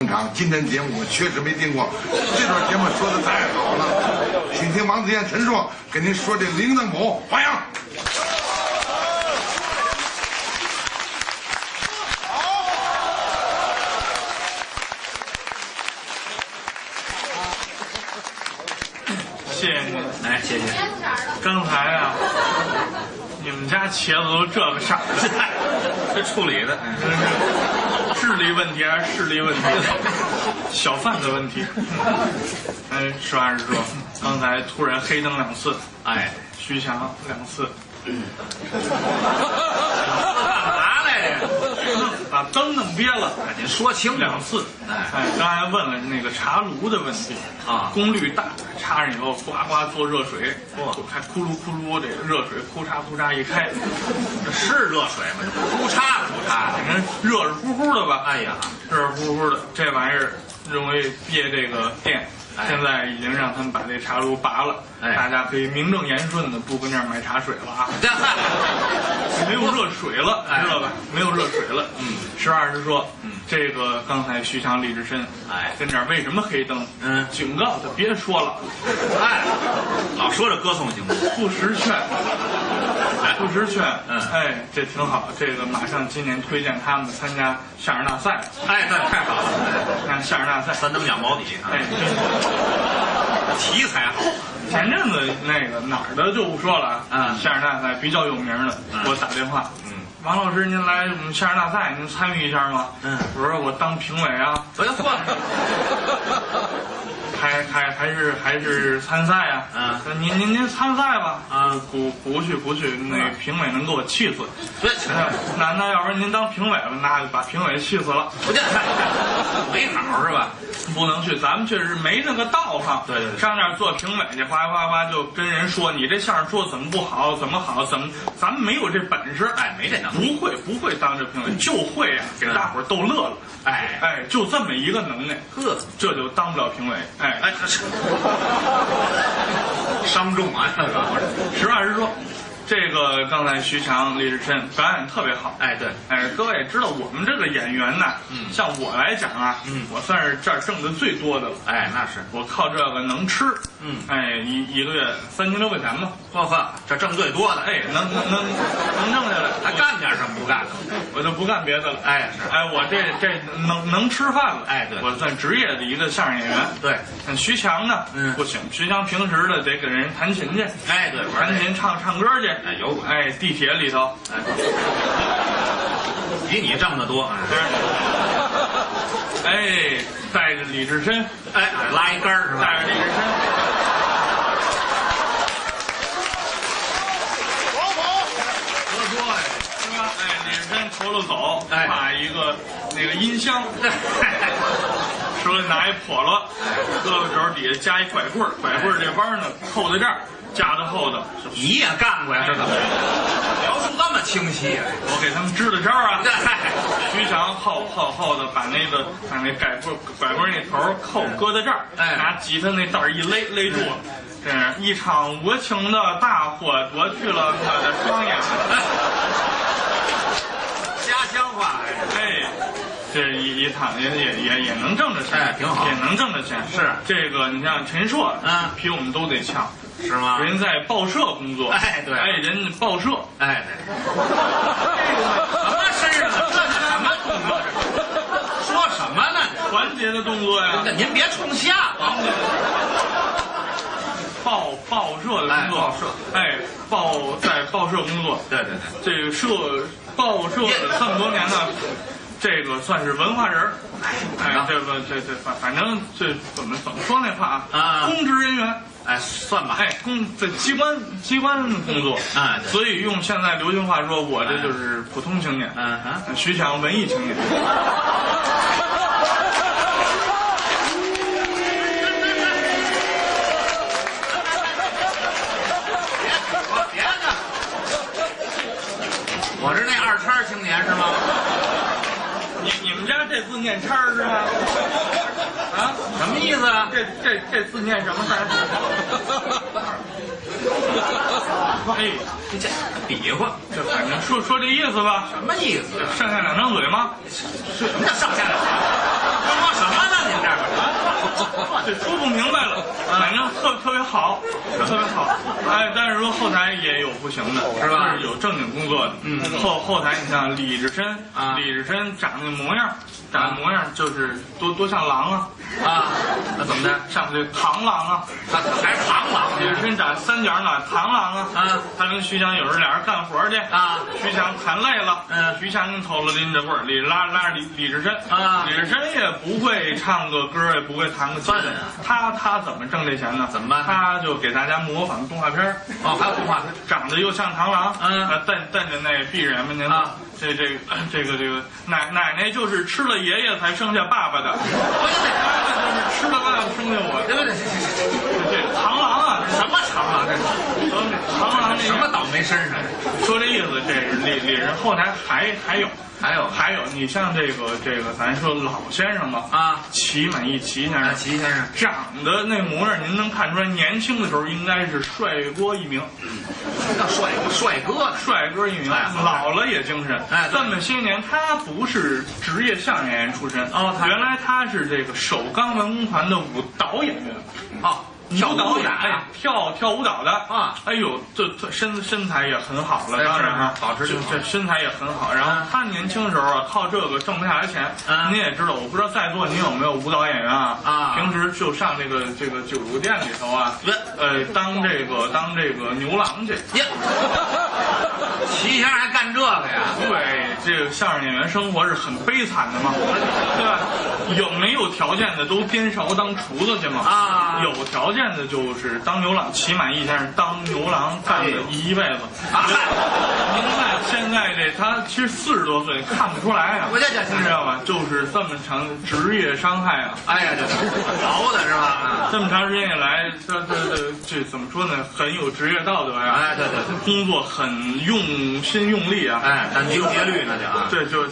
今天节目我确实没听过，这段节目说的太好了，请听王自健、陈硕给您说这铃铛谱，欢迎。 谢谢您，哎，谢谢。刚才啊，你们家茄子都这个色儿的，这处理的，智力问题还是视力问题？小贩子问题。哎，实话实说，刚才突然黑灯2次，哎，徐强2次。干嘛来着？把灯弄憋了。您说清2次。哎，刚才问了那个茶炉的问题啊，功率大，插上以后呱呱做热水，开咕噜咕噜，这热水扑嚓扑嚓一开，这是热水吗？扑嚓扑嚓，反正热热乎乎的吧？哎呀，热热乎乎的，这玩意儿容易憋这个电。现在已经让他们把这茶炉拔了，大家可以名正言顺的不跟这儿买茶水了啊，没有热水了，知道吧？没有热水了。实话实说，这个刚才徐强、李志深，跟这儿为什么黑灯？警告他别说了，老说这歌颂行不？不识劝，不识劝。这挺好，这个马上今年推荐他们参加相声大赛了。哎，对，太好了，看相声大赛，3等奖保底。哎，真是。题材好，前阵子那个哪儿的就不说了啊，相声大赛比较有名的，给我打电话，王老师您来我们相声大赛，您参与一下吗？我说我当评委啊，不要换，还是参赛啊？您参赛吧？不去，那评委能给我气死。那要不然您当评委吧，那就把评委气死了。不见没好是吧？不能去，咱们确实没那个道行。对，上那儿做评委去，哗哗哗就跟人说你这相声说怎么不好，怎么好，怎么咱们没有这本事。哎，没这能力，不会当这评委，就会呀给大伙儿逗乐了。哎，就这么一个能耐，这就当不了评委。这是伤重啊！实话实说，这个刚才徐强、李志深表演特别好。对，各位也知道我们这个演员呢，像我来讲啊，我算是这儿挣的最多的了。那是我靠这个能吃，一个月3600块钱吧。这挣最多的，能挣下来，还干点什么不干的？我就不干别的了。我这能吃饭了。对，我算职业的一个相声演员。对，像徐强呢，不行，徐强平时的得给人弹琴去。对，弹琴唱歌去。有地铁里头，比你挣得多。带着李志深，拉一杆是吧？带着李志深，是吧？李志深头了走，把一个那个音箱，手里拿一笸箩，胳膊肘底下加一拐棍儿，拐棍儿这弯呢扣在这儿。夹到后头，你也干过呀？这怎么描述这么清晰啊？我给他们支的招啊！徐强后头把那拐棍那头搁在这儿，拿吉他那带一勒住了。这样一场无情的大火夺去了我的双眼。家乡话，这一趟也能挣着钱，挺好，也能挣着钱。是这个，你像陈硕，比我们都得强。是吗？人在报社工作，对，人报社，对，什么身上的？这是什么动作？说什么呢？团结的动作呀！您别冲下啊！报社的工作，在报社工作，对，这个报社这么多年呢。这个算是文化人儿，反正这怎么说那话啊？公职人员，算吧，在机关工作，所以用现在流行话说，我这就是普通青年，徐强文艺青年。别的，我是那2叉青年是吗？你们家这字念叉是吧？什么意思啊？这字念什么字？这比划，这反正说这意思吧？什么意思？上下2张嘴吗？什么叫上下2张？说什么特别好，特别好。哎，但是说后台也有不行的， 是吧？ 有正经工作的。后台你像李志深啊，李志深长那模样，就是多像狼啊！ 那怎么的？ 上去螳螂啊！ 还是螳螂？ 李志深长三角呢，螳螂啊！他跟徐强有时俩人干活去徐强谈累了，徐强偷了拎着棍儿，拉着李志深李志深也不会唱个歌，也不会弹个琴，他怎么挣这钱呢？ 怎么办？ 他就给大家模仿动画片还有动画片， 长得又像螳螂，瞪着那闭着眼睛这个奶奶就是吃了爷爷才生下爸爸的，就是吃了爸爸生下我。这螳螂啊， 什么螳螂？这是螳螂， 什么倒霉身上？ 说这意思，这是李人后台还有，你像这个，咱说老先生嘛齐满意齐先生，长得那模样，您能看出来，年轻的时候应该是帅哥一名。 那帅哥一名， 老了也精神。这么些年，他不是职业相声演员出身原来他是这个首钢文工团的舞蹈演员跳舞蹈跳舞蹈的哎呦，这身材也很好了，当然保持这身材也很好。然后他年轻时候靠这个挣不下来钱。您也知道，我不知道在座您有没有舞蹈演员平时就上这个酒楼店里头当这个牛郎去。 齐先生还干这个呀？ 对，这个相声演员生活是很悲惨的嘛，对吧？有没有条件的都颠勺当厨子去嘛？有条件的就是当牛郎。齐满意先生当牛郎干了一辈子。您看现在他其实40多岁，看不出来你知道吧？就是这么长职业伤害哎呀，这熬的是吧？ 这么长时间以来，这怎么说呢？很有职业道德呀。 对， 工作很用心用力对，就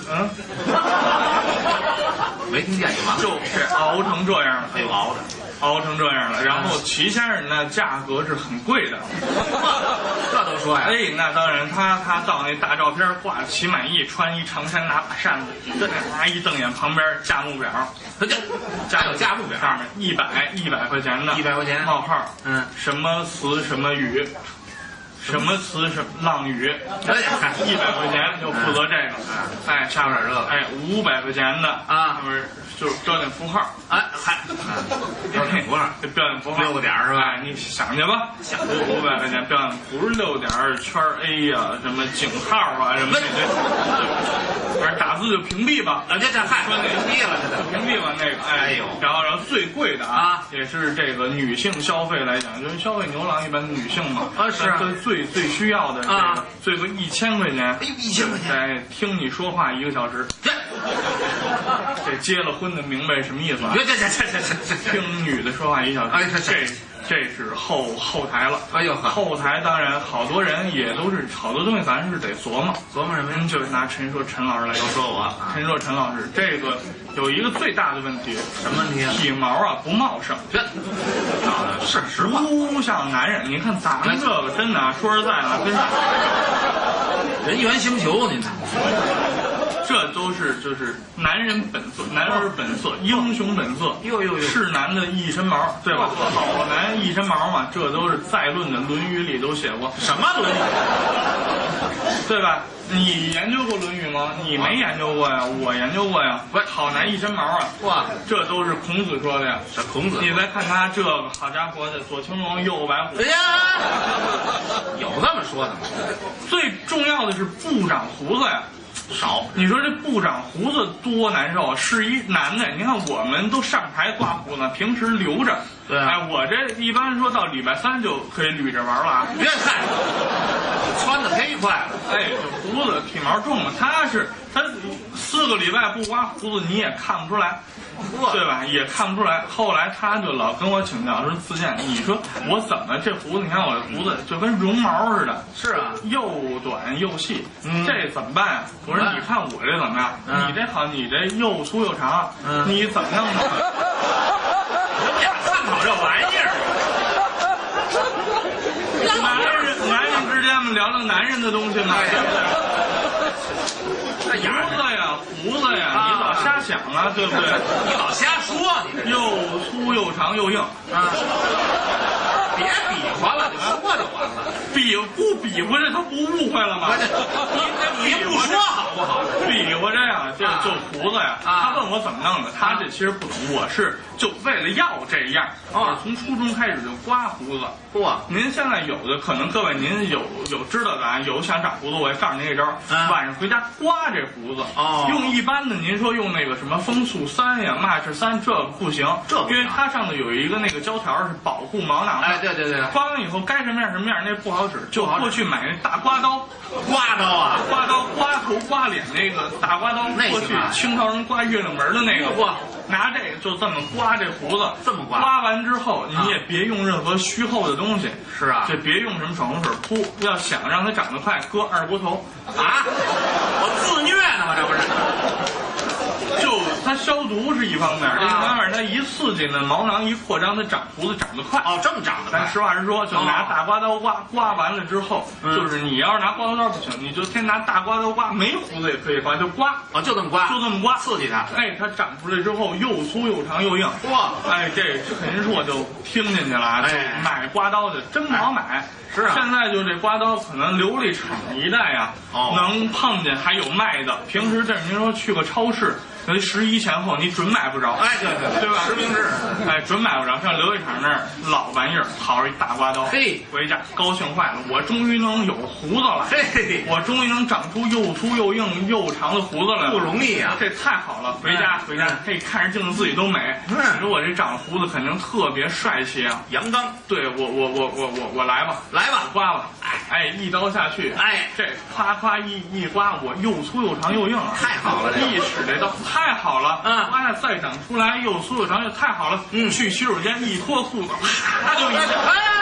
没听见就熬成这样了。 哎呦，熬成这样了。然后齐先生呢，价格是很贵的。 这都说呀？ 那当然，他到那大照片挂齐满意，穿一长衫，拿把扇子，一瞪眼，旁边价目表， 价目表上面100块钱的 ，100块钱冒号，什么词什么语。什么词什么浪语，100块钱就负责这个， 下边这个 ，500块钱的上面就是标点符号， 标点符号6个点是吧？ 你想去吧，500块钱标点不是6点圈 A 呀，什么井号什么反正打字就屏蔽吧， 这屏蔽了那个，然后最贵的也是这个女性消费来讲，就是消费牛郎一般女性嘛， 是最需要的这个最贵1000块钱 ，1000块钱， 听你说话1个小时，这结了婚的明白什么意思听女的说话1小时，这是后台了。后台当然好多人也都是好多东西，咱是得琢磨什么。 就是拿陈老师来说我， 陈老师这个有一个最大的问题， 什么问题？ 体毛不茂盛。 是实话。 不像男人，你看咱们这个真的说实在的，跟人猿星球您看。 这都是就是男人本色，男儿本色，英雄本色。是男的一身毛，对吧？好男一身毛嘛，这都是再论的《论语》里都写过。 什么《论语》？ 对吧？你研究过《论语》吗？你没研究过呀，我研究过呀。好男一身毛哇， 这都是孔子说的呀。 这孔子， 你再看他这个，好家伙的，左青龙，右白虎。 有这么说的吗？ 最重要的是不长胡子呀。 少， 你说这不长胡子多难受啊！是一男的，你看我们都上台刮胡子，平时留着。 对， 我这一般说到礼拜3就可以捋着玩了。 别看，穿的忒快了。 这胡子体毛重嘛，他4个礼拜不刮胡子你也看不出来，对吧？也看不出来。后来他就老跟我请教说：“自荐，你说我怎么这胡子？你看我这胡子就跟绒毛似的。 是啊， 又短又细，这怎么办呀？我说你看我这怎么样？你这好，你这又粗又长，你怎么弄的？ 我们俩探讨这玩意儿。 男人之间嘛，聊聊男人的东西嘛。胡子呀，你老瞎想啊，对不对？ 你老瞎说，你又粗又长又硬别比划了，就说就完了。 不比划这他不误会了吗？ 你不说好不好？ 比划这样，就胡子呀。他问我怎么弄的，他这其实不懂。我是就为了要这样，我从初中开始就刮胡子。 哇， 您现在有的可能各位您有知道的啊，有想长胡子，我也告诉您这招，晚上回家刮这胡子。用一般的您说用那个什么风速3呀、迈氏3，这不行，因为它上头有一个那个胶条是保护毛囊的。 哎，对， 刮完以后该什么样什么样，那不好使，就过去买那大刮刀。 刮刀啊， 刮刀刮头刮脸那个大刮刀，过去清朝人刮月亮门的那个，拿这个就这么刮这胡子， 这么刮。 刮完之后，你也别用任何虚厚的东西， 是啊， 这别用什么爽红水扑。要想让它长得快，搁二锅头啊！我自虐呢吗？这不是？ 就它消毒是一方面，另一方面它一刺激呢，毛囊一扩张，它长胡子长得快。 这么长的。 咱实话实说，就拿大刮刀刮完了之后，就是你要是拿刮刀不行，你就先拿大刮刀刮，没胡子也可以刮，就刮。 就这么刮，刺激它。 哎，它长出来之后又粗又长又硬。 哇！ 哎，这陈硕就听进去了啊！买刮刀的真不好买。 是啊， 现在就这刮刀可能琉璃厂一带啊，能碰见还有卖的。平时这您说去个超市，那11前后你准买不着。 哎，对吧？实名制， 哎，准买不着。上琉璃厂那儿老玩意儿，掏着一大刮刀， 嘿， 回家高兴坏了，我终于能有胡子了， 嘿， 我终于能长出又粗又硬又长的胡子来了， 不容易啊！ 这太好了，回家，嘿，看着镜子自己都美。你说我这长胡子肯定特别帅气啊， 阳刚。 对我来吧。刮吧，哎，一刀下去， 哎， 这夸一刮，我又粗又长又硬了， 太好了！ 一使这刀太好了，刮下再长出来又粗又长又太好了，去洗手间一脱裤子，啪就一下，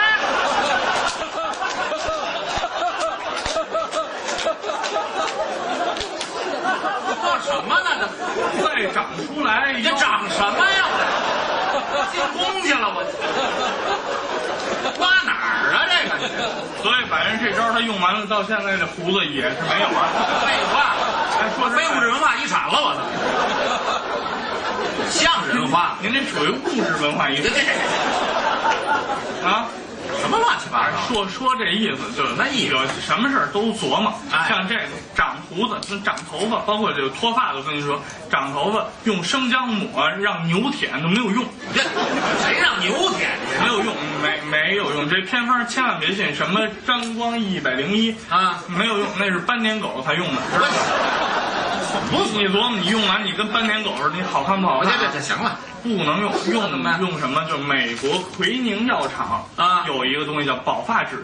做什么呢？ 再长出来， 这长什么呀？进宫去了我。刮哪儿啊？这个， 所以反正这招他用完了，到现在这胡子也是没有了。 废话， 说非物质文化遗产了，我操！像人话， 您这属于物质文化遗产啊？ 什么乱七八糟？ 说这意思就是那意思， 什么事儿都琢磨。像这个长胡子、长头发，包括这个脱发的，我跟你说，长头发用生姜抹让牛舔都没有用。 这谁让牛舔去？ 没有用，没有用。这偏方千万别信，什么张光101 啊， 没有用，那是斑点狗才用的。你琢磨，你用完你跟斑点狗似的，你好看不好看？ 这行了。 不能用什么？就美国奎宁药厂啊， 有一个东西叫保发纸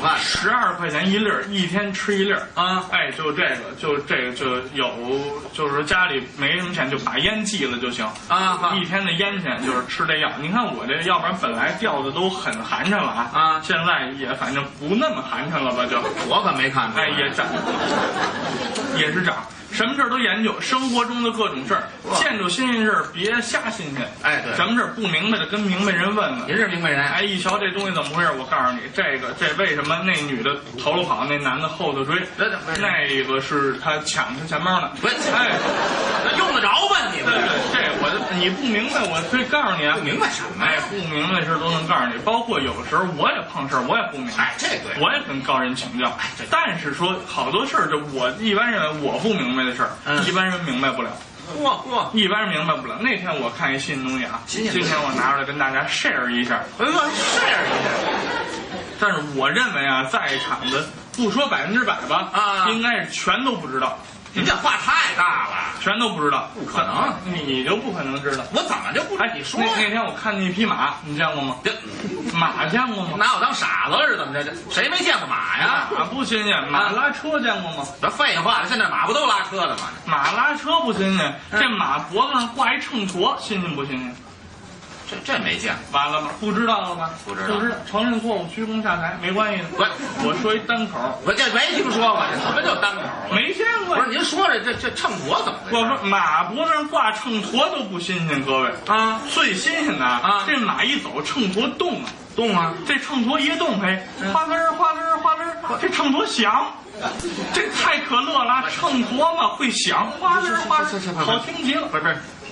，12块钱一粒儿，一天吃一粒儿啊。 哎，就这个就有，就是家里没什么钱，就把烟忌了就行啊。 一天的烟钱就是吃这药。你看我这，要不然本来掉的都很寒碜了啊，现在也反正不那么寒碜了吧？就我可没看出来， 哎，也长，也是长。什么事儿都研究，生活中的各种事儿，见着新鲜事儿别瞎新鲜。 哎，对， 什么事儿不明白的跟明白人问问。 您是明白人。 哎，一瞧这东西怎么回事，我告诉你，这为什么那女的头了跑，那男的后头追？那个是他抢他钱包呢。哎， 那用得着吧你？ 对，这你不明白，我可以告诉你啊。 不明白什么？ 哎，不明白事都能告诉你。包括有时候我也碰事儿，我也不明白。 哎，这对， 我也跟高人请教。但是说好多事儿，就我一般认为我不明白的事儿，一般人明白不了。一般人明白不了。那天我看一新东西啊，今天我拿出来跟大家 share 一下。 share 一下。 但是我认为啊，在场的不说100%吧，应该是全都不知道。 您这话太大了， 全都不知道， 不可能， 你就不可能知道。 我怎么就不？哎，你说那天我看那匹马，你见过吗？马见过吗？ 拿我当傻子是怎么着？这谁没见过马呀？ 马不新鲜，马拉车见过吗？ 这废话，现在马不都拉车的吗？ 马拉车不新鲜，这马脖子上挂一秤砣，新鲜不新鲜？ 这没见过， 完了吧？不知道了吧？ 不知道， 承认错误，鞠躬下台，没关系的。我说一单口， 我这没听说过，这什么叫单口？ 没见过。 不是您说这秤砣怎么回事？ 我说马脖子上挂秤砣都不新鲜，各位啊，最新鲜的啊，这马一走，秤砣动啊，这秤砣一动，嘿，哗滋儿哗滋儿哗滋儿，这秤砣响。这太可乐了，秤砣嘛会响，哗滋儿哗滋儿，好听极了。 不是，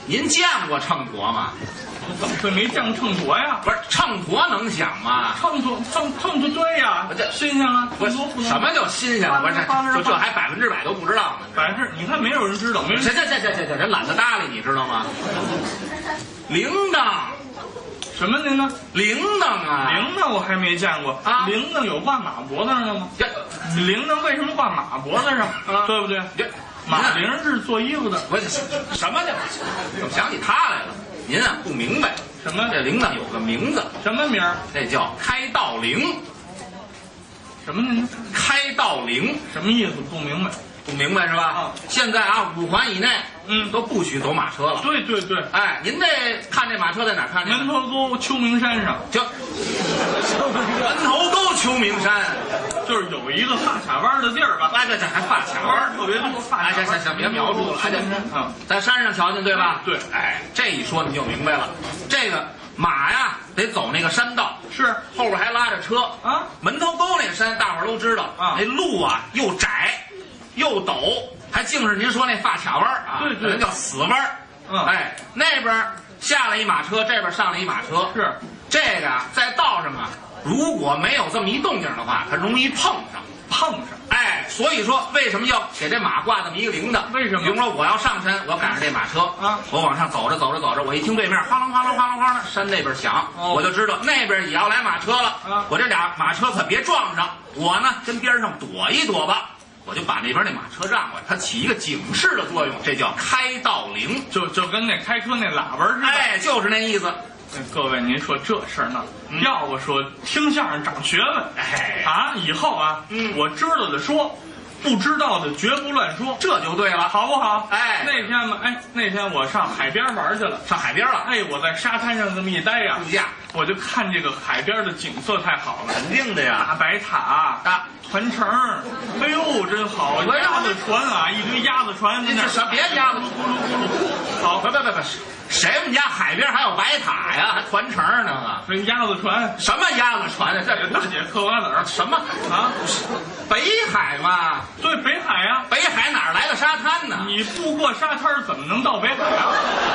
您见过秤砣吗？ 怎么会没见过秤砣呀？ 不是秤砣能响吗？ 秤砣对呀， 这新鲜啊！ 不是什么叫新鲜了？不是这还100%都不知道呢。 你看没有人知道，没人。 这人懒得搭理你知道吗？铃铛。 什么铃铛？ 铃铛啊！ 铃铛我还没见过啊！铃铛有挂马脖子上的吗？铃铛为什么挂马脖子上？对不对？马铃是做衣服的。 不是什么叫？我想起他来了。您啊不明白， 什么？ 这铃铛有个名字， 什么名儿？ 这叫开道铃。 什么铃？ 开道铃什么意思？不明白。 不明白是吧？啊，现在啊5环以内，都不许走马车了。 对对对， 哎，您这看这马车在哪儿看见？ 门头沟秋名山上， 就门头沟秋名山， 就是有一个发卡弯的地儿吧？ 哎，这还发卡弯特别多，发卡弯。行，别描述了，还得在山上瞧见对吧？ 对， 哎，这一说你就明白了，这个马呀得走那个山道， 是后边还拉着车啊。门头沟那个山大伙儿都知道啊，那路啊又窄。又陡，还净是您说那发卡弯啊， 对， 那叫死弯。哎，那边下了一马车，这边上了一马车。 是这个在道上啊，如果没有这么一动静的话，它容易碰上。哎，所以说为什么要给这马挂这么一个铃铛？ 为什么？ 比如说我要上山，我赶上这马车啊，我往上走着，我一听对面哗啷，山那边响，我就知道那边也要来马车了。我这俩马车可别撞上，我呢跟边上躲一躲吧。我就把那边那马车让过来，它起一个警示的作用，这叫开道铃， 就跟那开车那喇叭似的。 哎，就是那意思。 各位，您说这事儿呢？要不说听相声长学问， 哎啊，以后啊，我知道的说，不知道的绝不乱说， 这就对了， 好不好？ 哎， 那天我上海边玩去了， 上海边了。 哎，我在沙滩上这么一待呀， 度假， 我就看这个海边的景色太好了， 肯定的呀， 大白塔船城，哎呦，真好！鸭子船啊，一堆鸭子船。 这什别鸭子， 好， 别，谁们家海边还有白塔呀？还船城呢？ 这鸭子船什么鸭子船啊？这大姐嗑瓜子儿什么啊？北海嘛？ 对，北海呀。 北海哪来的沙滩呢？ 你不过沙滩怎么能到北海啊？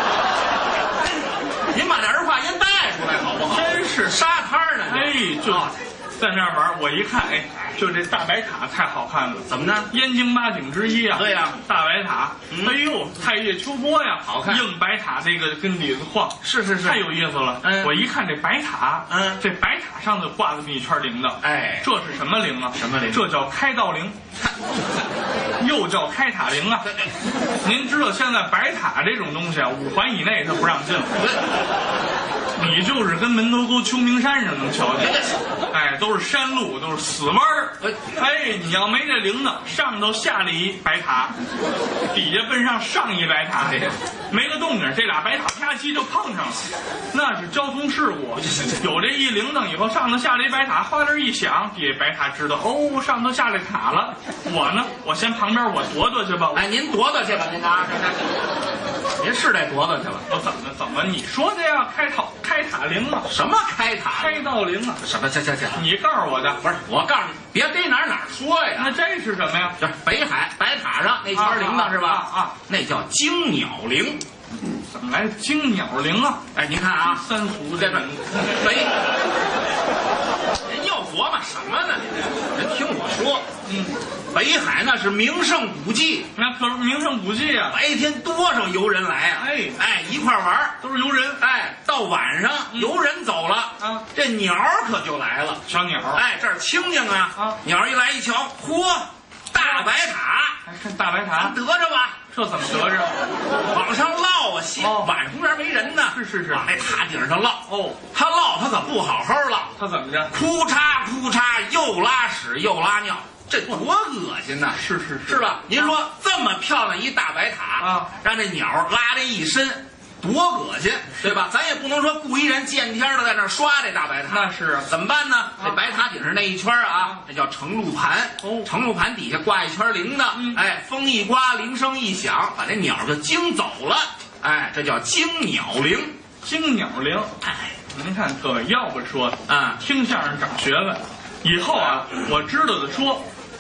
您把这儿化音带出来好不好？ 真是沙滩呢！ 哎，就在那儿玩，我一看，哎，就这大白塔太好看了。 怎么呢？ 燕京八景之一啊。 对呀， 大白塔。哎呦，太液秋波呀， 好看。 硬白塔这个跟底子晃， 是， 太有意思了。我一看这白塔，这白塔上头挂这么一圈铃铛， 哎， 这是什么铃啊？ 什么铃？ 这叫开道铃，又叫开塔铃啊。您知道现在白塔这种东西啊，5环以内它不让进了。你就是跟门头沟秋名山上能瞧见，哎，都是山路，都是死弯儿。哎，你要没这铃铛，上头下了一白塔，底下奔上上一白塔，没个动静，这俩白塔啪叽就碰上了，那是交通事故。有这一铃铛以后，上头下了一白塔，哗啦一响，底下白塔知道哦，上头下来塔了。我呢，我先旁边我躲躲去吧。 哎，您躲躲去吧，您啊，您是得躲躲去了。 我怎么你说的呀？开塔铃啊？ 什么开塔？ 开道铃啊？ 什么？行， 你告诉我的。 不是，我告诉你，别逮哪说呀。 那这是什么呀？ 就是北海白塔上那圈铃铛是吧？啊，那叫惊鸟铃。 怎么来惊鸟铃啊？ 哎，您看啊， 三俗这个北，人要琢磨什么呢？人听我说，北海那是名胜古迹， 那可是名胜古迹啊！ 白天多少游人来啊！哎，一块玩都是游人。 哎，到晚上游人走了啊，这鸟可就来了。 小鸟， 哎，这儿清静啊！鸟一来一瞧，嚯，大白塔！ 还看大白塔， 得着吧？ 这怎么得着？ 往上落啊！晚上公园没人呢， 是， 往那塔顶上落。 哦， 他落他可不好好落， 他怎么着？ 哭嚓哭嚓，又拉屎又拉尿。这多恶心呐！是吧？您说这么漂亮一大白塔啊，让这鸟拉这一身，多恶心，对吧？咱也不能说雇一人见天的在那刷这大白塔， 那是怎么办呢？这白塔顶上那一圈啊，这叫承路盘。承路盘底下挂一圈铃铛，哎，风一刮，铃声一响，把这鸟就惊走了。哎，这叫惊鸟铃。 惊鸟铃，哎，您看各位，要不说啊，听相声长学问，以后啊，我知道的说。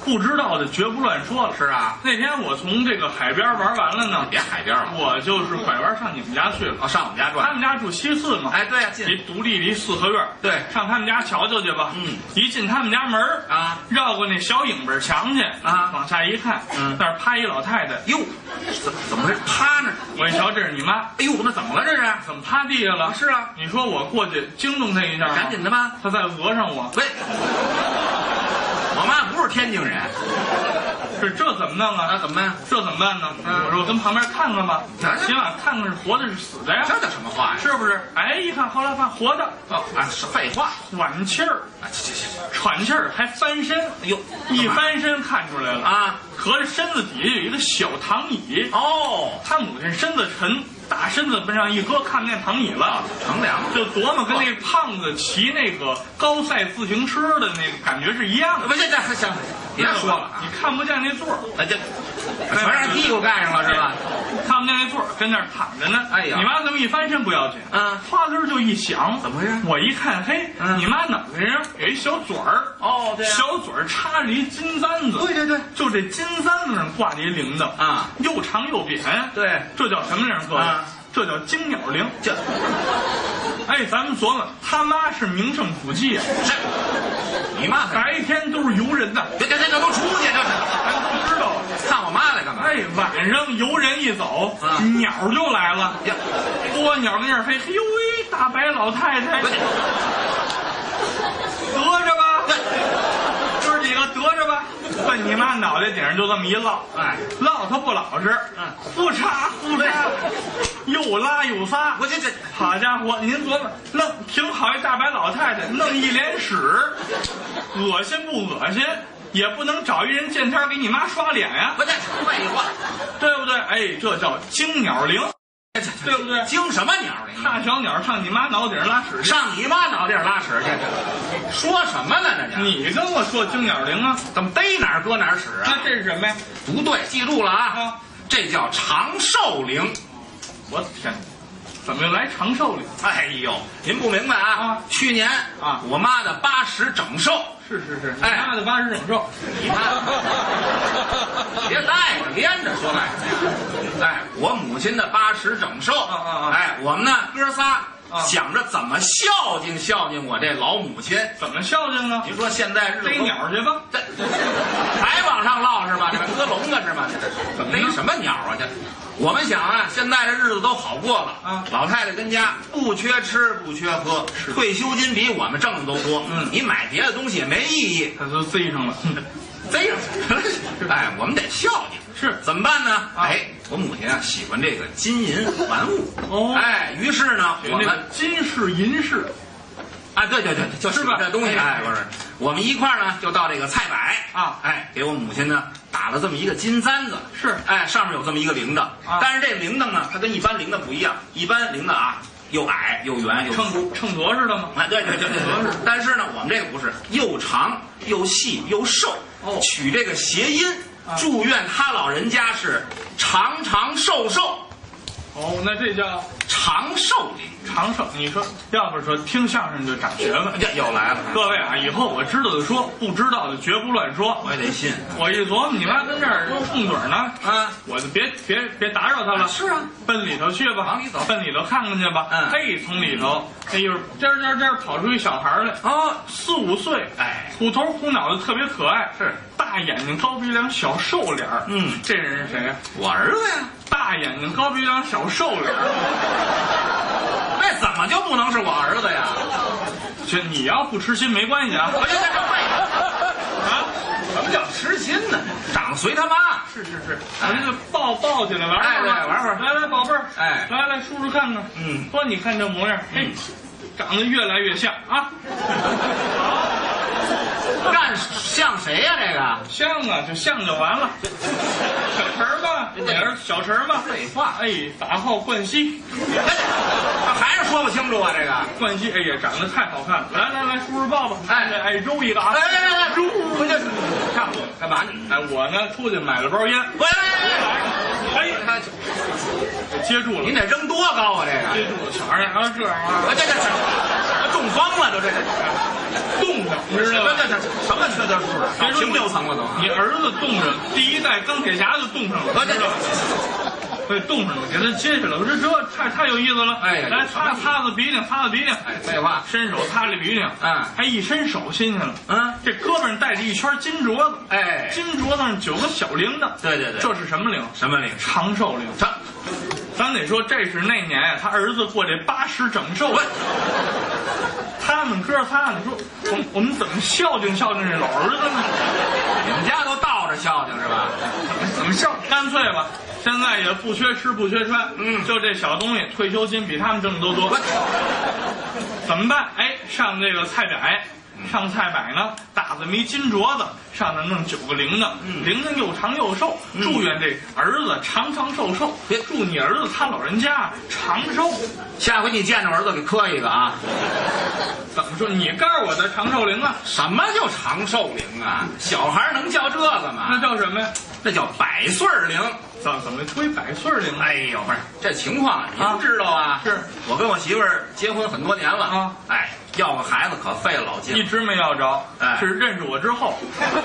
不知道的绝不乱说了。 是啊， 那天我从这个海边玩完了呢， 别海边了， 我就是拐弯上你们家去了。 哦，上我们家转。 他们家住西四嘛？ 哎，对呀，进一独立的一四合院。 对， 上他们家瞧瞧去吧。一进他们家门啊， 绕过那小影本墙去啊， 往下一看，那儿趴一老太太。 哟，怎么是趴那儿？ 我一瞧，这是你妈。 哎呦，那怎么了这是？ 怎么趴地下了？ 是啊， 你说我过去惊动她一下， 赶紧的吧， 她再讹上我。 喂，我妈不是天津人。 是这怎么弄啊？ 那怎么办？ 这怎么办呢？我说我跟旁边看看吧，起码看看是活的是死的呀。 这叫什么话呀？ 是不是？哎，一看，后来看活的。 哦，啊，是废话， 喘气儿，喘气儿还翻身。 哎呦， 一翻身看出来了啊， 合着身子底下有一个小躺椅。 哦， 他母亲身子沉，大身子往上一搁，看不见躺椅了， 乘凉， 就琢磨跟那胖子骑那个高赛自行车的那个感觉是一样的。 不，这行，别说了， 你看不见那座儿， 哎，这全让屁股盖上了是吧？ 看不见那座儿，跟那儿躺着呢。 哎呀， 你妈这么一翻身不要紧，哗啦就一响， 怎么回事？ 我一看，嘿，你妈脑袋上有一小嘴儿， 哦，对， 小嘴儿插着一金簪子， 对， 就这金簪子上挂着一铃铛啊， 又长又扁， 对， 这叫什么铃各位？这叫金鸟铃。 这， 哎，咱们琢磨，他妈是名胜古迹啊， 是，你妈白天都是游人呐， 这都出去，这是， 咱不知道。 看我妈来干嘛？ 哎，晚上游人一走，鸟就来了，多鸟跟那儿飞，嘿呦喂，大白老太太，得着吧，哥几个得着吧，奔你妈脑袋顶上就这么一落， 哎， 落他不老实，呼嚓呼嚓，又拉又撒， 我这， 好家伙，您琢磨，弄挺好一大白老太太，弄一脸屎，恶心不恶心？也不能找一人见天给你妈刷脸呀！ 不，这废话， 对不对？哎，这叫惊鸟铃，对不对？ 惊什么鸟铃？ 大小鸟上你妈脑顶上拉屎去， 上你妈脑袋上拉屎去，说什么呢？这你跟我说惊鸟铃啊？ 怎么逮哪儿搁哪儿使啊？ 那这是什么呀？ 不对，记住了啊！这叫长寿铃。 我的天！怎么又来长寿铃？ 哎呦，您不明白啊！去年我妈的80整寿。 是，哎，妈的80整寿， 你妈别带着连着说来着。哎，我母亲的80整寿。哎，我们呢哥仨想着怎么孝敬我这老母亲。 怎么孝敬呢？ 您说现在日子逮鸟去吧？ 这还往上唠是吧？这搁笼子是吧？ 怎么逮什么鸟啊？这我们想啊，现在这日子都好过了啊。老太太跟家不缺吃不缺喝，退休金比我们挣的都多。你买别的东西也没意义。 他都贼上了， 贼上了。哎，我们得孝敬。 是怎么办呢？哎，我母亲啊喜欢这个金银玩物。哦，哎，于是呢，我们金饰银饰。 啊，对，就是这东西。哎，不是，我们一块儿呢，就到这个菜百啊，哎，给我母亲呢打了这么一个金簪子。是，哎，上面有这么一个铃铛。但是这铃铛呢，它跟一般铃铛不一样。一般铃铛啊，又矮又圆又粗， 秤砣似的吗？ 哎，对。但是呢，我们这个不是，又长又细又瘦。哦，取这个谐音，祝愿他老人家是长长寿寿。 哦，那这叫长寿铃。 长寿，你说要不说听相声就长学问， 又来了。 各位啊，以后我知道的说，不知道的绝不乱说。 我也得信。 我一琢磨，你妈跟这儿冲嘴呢，我就别打扰她了。 是啊， 奔里头去吧，往里走，奔里头看看去吧。嘿，从里头，哎呦，颠跑出一小孩来啊，4、5岁，哎，虎头虎脑的，特别可爱，是大眼睛高鼻梁小瘦脸。这人是谁呀？ 我儿子呀。 大眼睛高鼻梁小瘦脸。 那怎么就不能是我儿子呀？ 这你要不痴心没关系啊。 我这啊，什么叫痴心呢？长得随他妈。 是，咱就抱起来玩会儿。 哎，玩会儿。 来，宝贝儿。 哎， 来，叔叔看看。说你看这模样，嘿，长得越来越像啊。 干像谁呀？这个像啊，就像就完了。小陈吧，也是小陈吧。 废话， 哎，法号冠希。 还是说不清楚啊，这个冠希，哎呀，长得太好看了。来，叔叔抱抱。哎，揉一个啊。 哎， 揉，回去看我干嘛呢？哎，我呢出去买了包烟。 回来。 哎，接住了。 您得扔多高啊？这个接住了，小孩啊，这样啊。 这中风了，都这冻着，你知道吗？ 什么缺德叔叔？别说6层了都。 你儿子冻着，第一代钢铁侠就冻上了，知道吗？被冻上了，给他接下来，我说这太有意思了。 哎， 来擦擦鼻涕，擦擦鼻涕。 哎，废话， 伸手擦这鼻涕，还一伸手进去了。这胳膊上戴着一圈金镯子， 哎， 金镯子上9个小铃铛。 对对对， 这是什么铃？ 什么铃？ 长寿铃。咱得说，这是那年呀，他儿子过这80整寿。他们哥仨，你说我们怎么孝敬孝敬这老儿子呢？ 你们家都倒着孝敬是吧？ 怎么孝？干脆吧。现在也不缺吃不缺穿，就这小东西，退休金比他们挣的都多。怎么办？哎，上这个菜摆，上菜摆呢，打这么一金镯子，上头弄9个铃铛，铃铛又长又瘦，祝愿这儿子长长寿寿，祝你儿子他老人家长寿。 下回你见着儿子给磕一个啊！ 怎么说？你告诉我的长寿铃啊？ 什么叫长寿铃啊？小孩能叫这个吗？ 那叫什么呀？ 那叫100岁铃。 怎么推100岁铃？ 哎呦，不是这情况，您知道啊？是我跟我媳妇儿结婚很多年了啊，哎，要个孩子可费了老劲， 一直没要着，是认识我之后。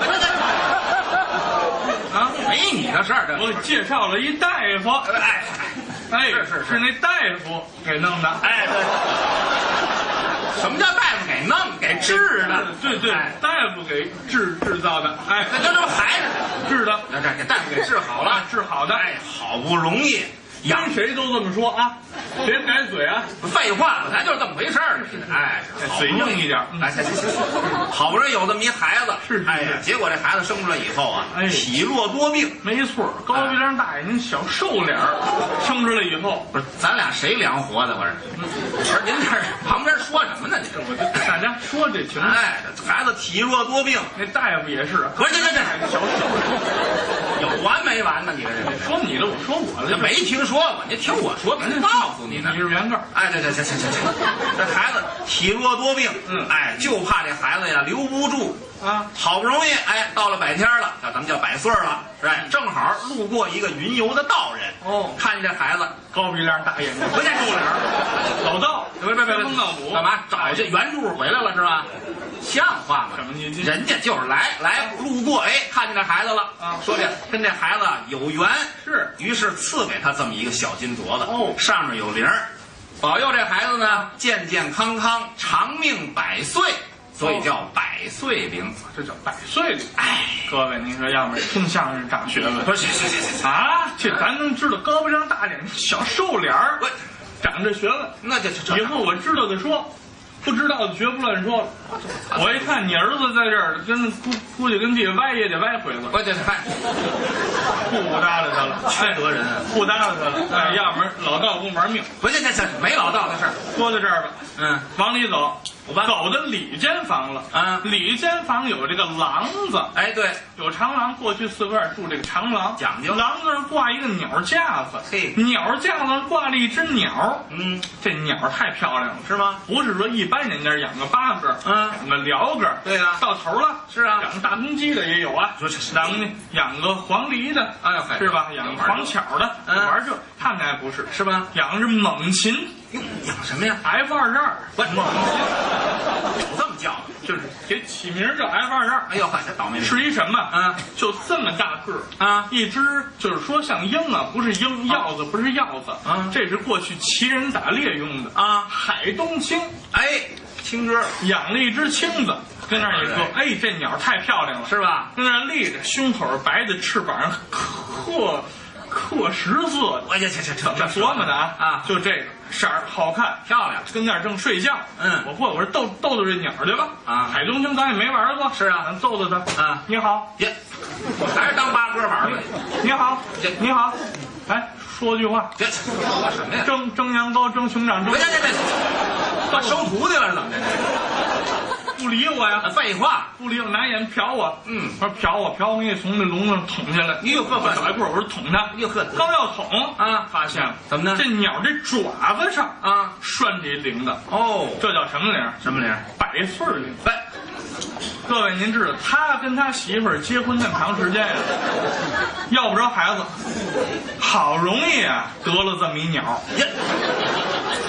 啊， 没你的事儿， 我介绍了一大夫，哎，是那大夫给弄的， 哎，对。什么叫大夫给弄给治的？ 对，大夫给制造的，哎， 这不还是治的？ 这给大夫给治好了， 治好的， 哎，好不容易。 跟谁都这么说啊，别改嘴啊！ 废话，本来就是这么回事儿。哎， 嘴硬一点。 哎，好不容易有这么一孩子， 是。 哎呀，结果这孩子生出来以后啊，体弱多病。 没错，高鼻梁大眼睛，小瘦脸儿，生出来以后， 不是咱俩谁凉活的？我是，不是您这旁边说什么呢？这我就跟大家说这情况。 哎，这孩子体弱多病， 那大夫也是。 不是，这小瘦， 有完没完呢？你这说你的，我说我的， 没听说过，你听我说，我告诉你呢。 你是原告。 哎，对，行，这孩子体弱多病，哎，就怕这孩子呀留不住啊。好不容易，哎，到了100天了，咱们叫100岁了，哎，正好路过一个云游的道人，看见这孩子高鼻梁大眼睛， 不见瘦脸， 老道， 别，干嘛找这原著回来了是吧？像话吗？人家就是来路过，哎，看见这孩子了啊，说这跟这孩子有缘， 是， 于是赐给他这么一个小金镯子，上面有铃儿，保佑这孩子呢健健康康，长命100岁，所以叫100岁铃， 这叫100岁铃。哎，各位，您说要不然听相声长学问？ 不是，行啊，这咱能知道高鼻梁大脸小瘦脸儿，长这学问， 那就以后我知道的说。不知道的绝不乱说。我一看你儿子在这儿，跟估计跟地下歪也得歪回来。 我这嗨， 不搭理他了， 缺德人， 不搭理他了。哎，要不然老道不玩命。 不是，这没老道的事儿。 说到这儿吧，往里走，走到里间房了。啊，里间房有这个廊子。哎，对，有长廊。过去四合院住这个长廊，讲究。廊子上挂一个鸟架子，嘿，鸟架子上挂了一只鸟。这鸟太漂亮了，是吗？不是说一般人家养个八哥，养个鹩哥，对啊，到头了，是啊，养个大公鸡的也有啊，养个黄鹂的，哎，是吧？养个黄巧的，玩这，他们家不是，是吧？养的是猛禽，养什么呀 ？F22，不是猛禽，有这么叫的，就是给起名叫 F22。哎呦，嗨，这倒霉！是一什么？就这么大个儿一只，就是说像鹰啊，不是鹰，鹞子不是鹞子这是过去骑人打猎用的海东青，哎。青哥养了一只青子，跟那儿一搁，哎，这鸟太漂亮了，是吧？跟那儿立着，胸口白的，翅膀上刻石色的。哎呀，这琢磨的啊，就这个色儿好看漂亮，跟那儿正睡觉。我说逗这鸟去吧。啊，海东青咱也没玩过，是啊，咱逗逗它。啊，你好，耶，还是当八哥玩的。你好，你好，哎。说句话，这什么呀？蒸羊羔，蒸熊掌，蒸。别，他收徒弟了，怎么的？不理我呀！废话，不理我，拿眼瞟我。他说瞟我，我给你从那笼子上捅下来。哎呦呵，小白棍，我说捅他。哎呦呵，刚要捅啊，发现了怎么呢？这鸟这爪子上啊拴着一铃铛。哦，这叫什么铃？什么铃？100岁铃。哎。各位，您知道他跟他媳妇儿结婚那么长时间呀，要不着孩子，好容易啊得了这么一鸟。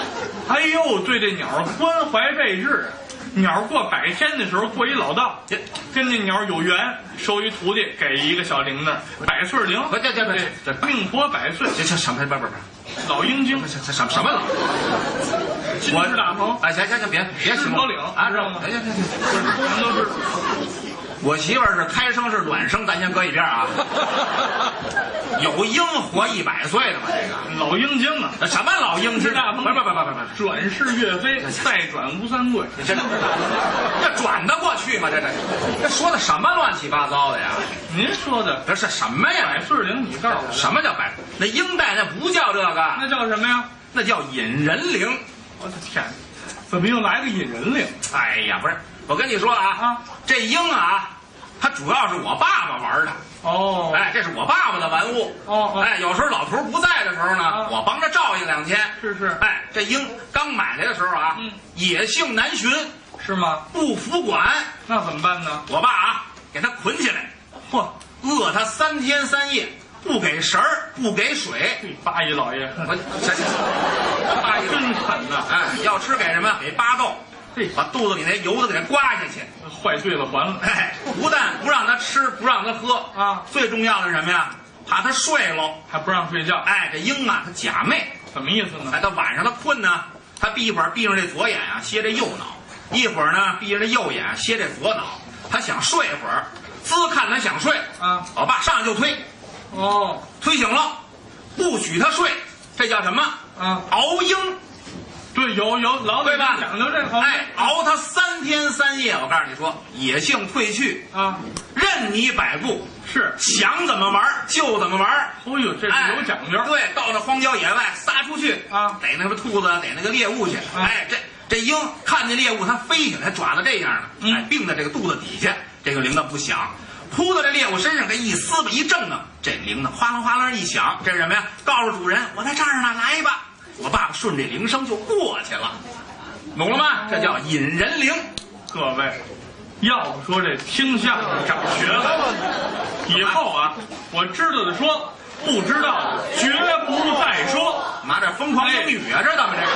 哎呦，对这鸟关怀备至。鸟过100天的时候过一老道，跟这鸟有缘，收一徒弟，给一个小铃铛，100岁铃。这命活100岁。 这什么？不， 老鹰精。 什么老？ 金翅大鹏。 哎，行，别狮驼岭啊，知道吗？ 行， 全都是。 我媳妇儿是胎生是卵生，咱先搁一边啊。有鹰活100岁的吗？这个老鹰精啊， 什么老鹰精？ 不，转世岳飞，再转吴三桂， 这转得过去吗？这说的什么乱七八糟的呀？ 您说的这是什么呀 ？100岁铃，你告诉我， 什么叫100？那鹰带那不叫这个， 那叫什么呀？ 那叫引人铃。 我的天，怎么又来个引人铃？ 哎呀，不是，我跟你说这鹰啊，它主要是我爸爸玩的。 哦， 哎，这是我爸爸的玩物。哎，有时候老头不在的时候呢，我帮着照应2天。 是。 哎，这鹰刚买来的时候野性难寻， 是吗？ 不服管， 那怎么办呢？ 我爸给它捆起来，饿它3天3夜，不给食儿，不给水。 八一老爷， 八一真狠呐！ 哎，要吃给什么？给巴豆。把肚子里那油子给它刮下去， 坏罪了还了。 哎，不但不让它吃，不让它喝最重要的是什么呀？怕它睡喽， 还不让睡觉。 哎，这鹰它假寐， 什么意思呢？ 哎，它晚上它困呢，它一会儿闭上这左眼歇这右脑，一会儿呢闭着这右眼歇这左脑，它想睡一会儿，看它想睡我爸上来就推，推醒了，不许它睡，这叫什么？熬鹰。 对，有老对吧？ 讲究这个， 哎，熬它3天3夜，我告诉你说，野性褪去任你摆布， 是想怎么玩就怎么玩。 哦呦，这是有讲究。 对，到那荒郊野外撒出去逮那个兔子，逮那个猎物去。哎，这鹰看见猎物，它飞起来，爪子这样的，哎，并在这个肚子底下，这个铃铛不响，扑到这猎物身上，这一撕巴一正呢，这铃铛哗啦哗啦一响，这是什么呀？告诉主人，我在这儿呢，来吧。我爸爸顺这铃声就过去了，懂了吗？这叫引人铃。 各位，要不说这听相声长学了，以后我知道的说，不知道的绝不再说。 拿这疯狂英语这怎么这个？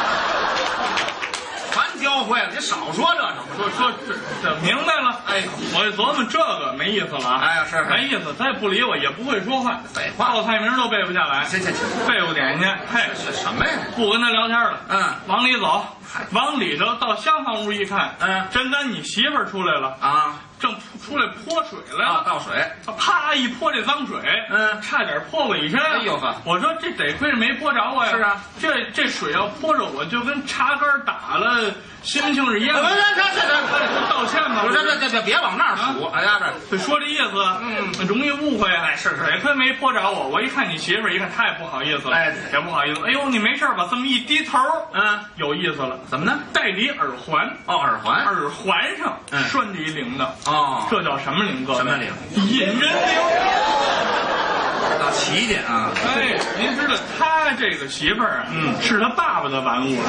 全教会了，你少说这种。 说这明白了。哎，我琢磨这个没意思了哎呀，是没意思，再不理我也不会说话。 废话， 报菜名都背不下来。 行， 背不点去。嘿， 这什么呀？ 不跟他聊天了。往里走，往里头到厢房屋一看，真跟你媳妇儿出来了正出来泼水来了， 倒水， 啪一泼这脏水，差点泼我一身。 哎呦呵！ 我说这得亏是没泼着我呀。 是啊， 这水要泼着我，就跟茶杆打了西门庆是一样的。道歉吧。 这别往那儿数。哎呀， 这说这意思，容易误会。哎，是得亏没泼着我。我一看你媳妇儿，一看她也不好意思了，也不好意思。哎呦，你没事吧？这么一低头，有意思了。 怎么呢？ 戴你耳环。 耳环。 耳环上拴着一铃铛。这叫什么铃铛？ 什么铃？ 引人铃。 到旗去啊！ 哎，您知道他这个媳妇儿是他爸爸的玩物了。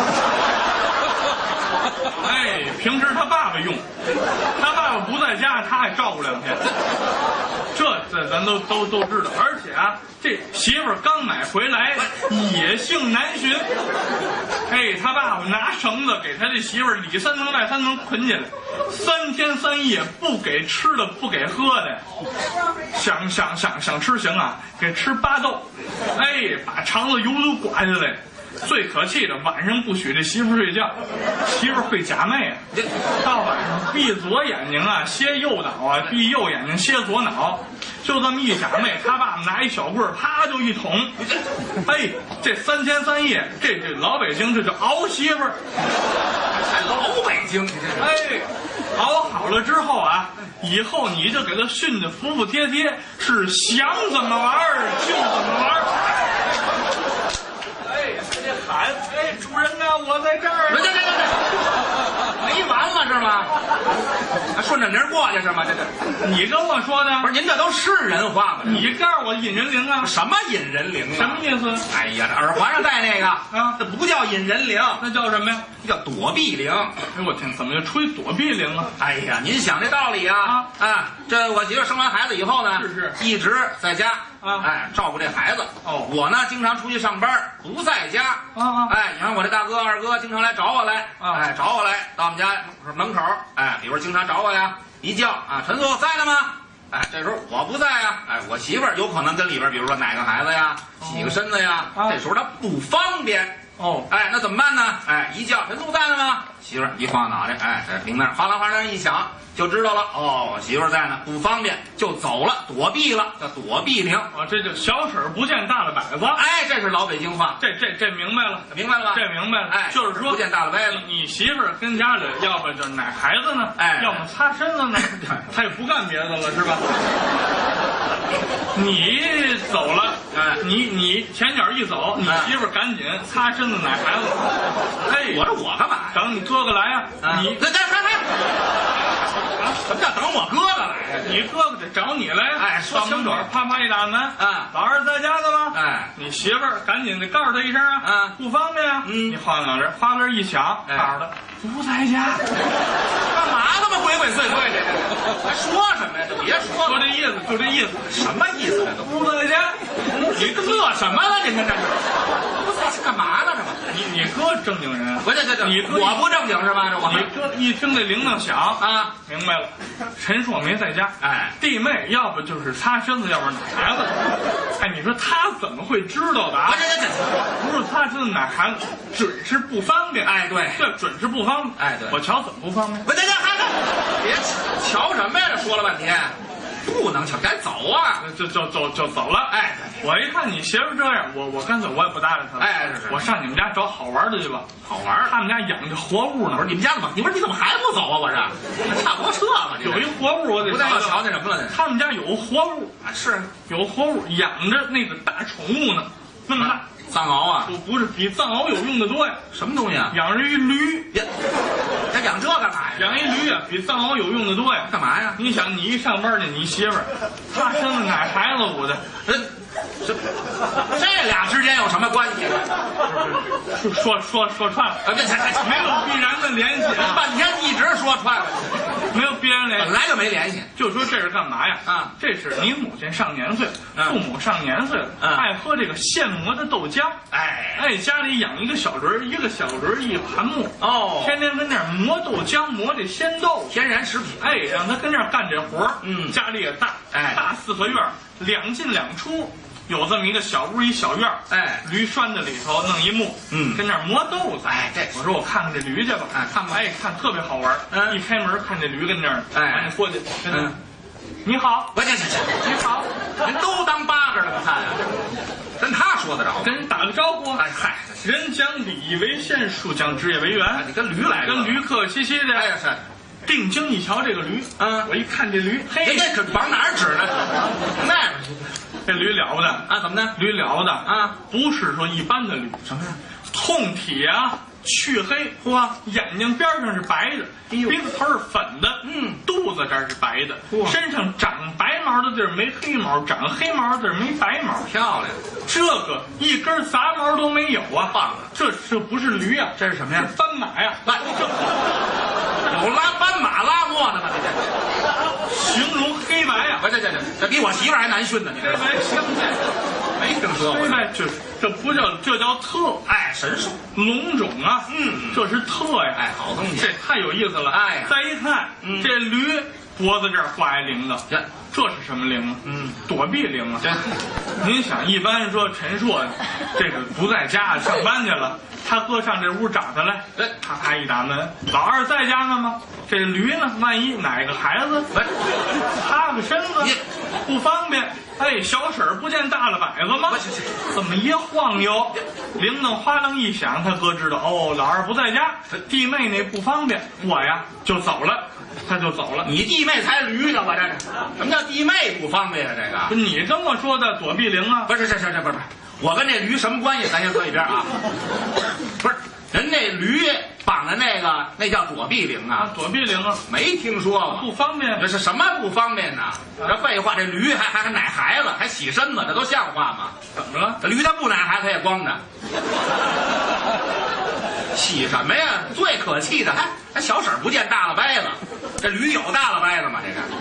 哎，平时他爸爸用，他爸爸不在家，他还照顾2天。这咱都知道，而且这媳妇儿刚买回来，野性难寻。哎，他爸爸拿绳子给他这媳妇儿里3层外3层捆起来，3天3夜不给吃的，不给喝的。想吃行给吃巴豆，哎，把肠子油都刮下来。最可气的，晚上不许这媳妇睡觉，媳妇会假寐到晚上闭左眼睛歇右脑闭右眼睛歇左脑，就这么一假寐，他爸爸拿一小棍啪就一捅。哎，这3天3夜，这老北京这叫熬媳妇儿。 老北京， 哎，熬好了之后以后你就给他训得服服帖帖，是想怎么玩就怎么玩。这喊，哎，主人我在这儿。 没完了是吗？还顺着铃过去是吗？这你跟我说的？ 不是，您这都是人话吗？ 你告诉我引人铃什么引人铃什么意思？ 哎呀，这耳环上戴那个这不叫引人铃， 那叫什么呀？ 叫躲避铃。 哎，我天，怎么就吹躲避铃了？ 哎呀，您想这道理这我媳妇生完孩子以后呢， 是一直在家哎，照顾这孩子。哦，我呢经常出去上班，不在家。哎，你看我这大哥二哥经常来找我来，哎，找我来到我们家门口，哎，比如经常找我呀，一叫啊，陈素在呢吗？哎，这时候我不在呀，哎，我媳妇儿有可能跟里边，比如说奶个孩子呀，洗个身子呀，这时候她不方便。哦，哎，那怎么办呢？哎，一叫陈素在呢吗？媳妇儿一晃脑袋，哎，这铃铛哗啦哗啦一响，就知道了。哦，我媳妇儿在呢，不方便，就走了，躲避了，叫躲避铃。 啊，这就小婶不见大了摆子。 哎，这是老北京话。 这明白了， 明白了吧？ 这明白了。 哎， 就是说不见大了摆子。 你媳妇儿跟家里，要么就奶孩子呢， 哎， 要么擦身子呢，她也不干别的了，是吧？你走了，哎，你前脚一走，你媳妇儿赶紧擦身子奶孩子。哎， 我干嘛？ 等你哥哥来呀！你什么叫等我哥哥来呀？ 你哥哥得找你来。 哎，说清楚。 啪啪一打门，老二在家的吗？哎，你媳妇儿赶紧得告诉他一声啊，不方便啊。你晃脑袋，花篮一抢，告诉他不在家。 干嘛这么鬼鬼祟祟的？还说什么呀？就别说了。 就这意思，就这意思。 什么意思？这都不在家。 你乐什么了？你看这是。不在家干嘛呢？这不？ 你哥正经人。 不这，你哥我不正经是吧？这我。 你哥一听这铃铛响啊，明白了，陈硕没在家。哎，弟妹要不就是擦身子，要不是奶孩子。哎，你说他怎么会知道的啊？不是擦身子奶孩子，准是不方便。 哎，对， 这准是不方便。 哎，对， 我瞧怎么不方便？ 不，这孩子，别瞧什么呀？这说了半天，不能瞧，该走啊！ 就走了。哎，我一看你媳妇这样，我干脆我也不搭理他了。 哎， 我上你们家找好玩的去吧。 好玩？ 他们家养着活物呢。 不是你们家怎么？你怎么还不走啊？我这差不多撤了。 有一活物，我得瞧那什么了。 他们家有活物啊，是有活物，养着那个大宠物呢，那么大。 藏獒啊？ 不是，比藏獒有用的多呀。 什么东西啊？ 养着一驴。 他养这干嘛呀？ 养一驴啊，比藏獒有用的多呀。 干嘛呀？ 你想，你一上班去，你媳妇儿她生了奶孩子我的， 这俩之间有什么关系？ 说串了，没有必然的联系啊！ 半天一直说串了， 没有必然联系， 本来就没联系。 就说这是干嘛呀？啊，这是你母亲上年岁，父母上年岁了，爱喝这个现磨的豆浆。哎，家里养一个小驴，一个小驴一盘木，哦，天天跟那儿磨豆浆，磨这鲜豆， 天然食品。 哎，让他跟那儿干这活儿。家里也大，大4合院，2进2出。有这么一个小屋一小院，哎，驴拴在里头，弄一木，跟那儿磨豆子。哎，我说我看看这驴去吧，看吧，看特别好玩。一开门看这驴跟那儿，哎，过去，你好，你好， 人都当八个了，看呀，跟他说得着， 跟人打个招呼。哎嗨，人讲礼义为先，树讲职业为源。 你跟驴来， 跟驴客气气的。 哎呀是。 定睛一瞧这个驴，我一看这驴，嘿， 人家可往哪儿指呢？那边去。 这驴了不得啊？怎么的？ 驴了不得啊？不是说一般的驴， 什么呀？ 通体啊，黢黑，嚯，眼睛边上是白的，鼻子头是粉的，肚子这儿是白的，身上长白毛的地儿没黑毛，长黑毛的地儿没白毛， 漂亮。 这个一根杂毛都没有啊！ 棒了， 这不是驴啊， 这是什么呀？ 是斑马呀！ 有斑马拉磨的吗？ 形容黑白呀！ 这比我媳妇还难驯呢！你黑白相间， 没听说过。 黑白这不叫，这叫特， 哎，神兽龙种啊！这是特呀！ 哎，好东西， 这太有意思了！哎，再一看，这驴脖子这儿挂一铃铛，这是什么铃铛？躲避铃啊！您想，一般说陈硕这个不在家上班去了，他哥上这屋找他来，啪一打门，老二在家呢吗？这驴呢？万一哪个孩子擦个身子不方便，哎，小婶不见大了摆子吗？这么一晃悠，铃铛哗啷一响，他哥知道哦，老二不在家，弟妹那不方便，我呀就走了。他就走了。 你弟妹才驴呢，我这什么叫弟妹不方便啊？这个不是你跟我说的躲避铃啊？ 不是，不是，我跟这驴什么关系？咱先搁一边啊。不是，人这驴绑的那叫躲避铃啊？ 躲避铃啊？ 没听说过， 不方便。 这是什么不方便呢？这废话，这驴还奶孩子，还洗身子，这都像话吗？ 怎么了？ 这驴它不奶孩子，它也光着。洗什么呀？最可气的还小婶不见大了掰子，这驴有大了掰子吗？这个